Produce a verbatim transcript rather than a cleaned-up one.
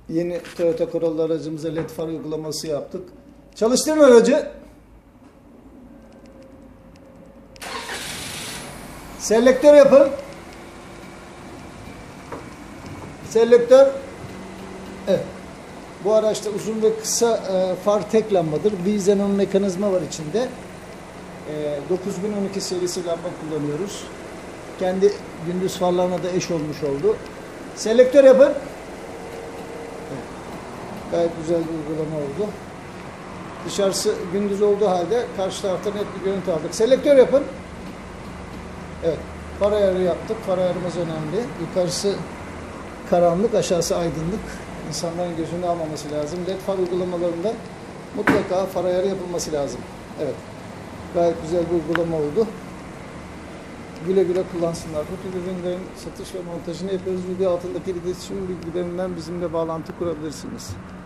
Yeni Toyota Corolla aracımıza led far uygulaması yaptık. Çalıştırın aracı. Selektör yapın. Selektör. Evet. Bu araçta uzun ve kısa e, far tek lambadır. V-Xenon mekanizma var içinde. E, dokuz bin on iki serisi lamba kullanıyoruz. Kendi gündüz farlarına da eş olmuş oldu. Selektör yapın. Evet. Gayet güzel bir uygulama oldu. Dışarısı gündüz olduğu halde karşı taraftan net bir görüntü aldık. Selektör yapın. Evet. Far ayarı yaptık. Far ayarımız önemli. Yukarısı karanlık, aşağısı aydınlık. İnsanların gözünü almaması lazım. Led far uygulamalarında mutlaka far ayarı yapılması lazım. Evet. Gayet güzel bir uygulama oldu. Güle güle kullansınlar. Bu tür ürünlerin satış ve montajını yapıyoruz. Video altındaki iletişim bilgilerinden bizimle bağlantı kurabilirsiniz.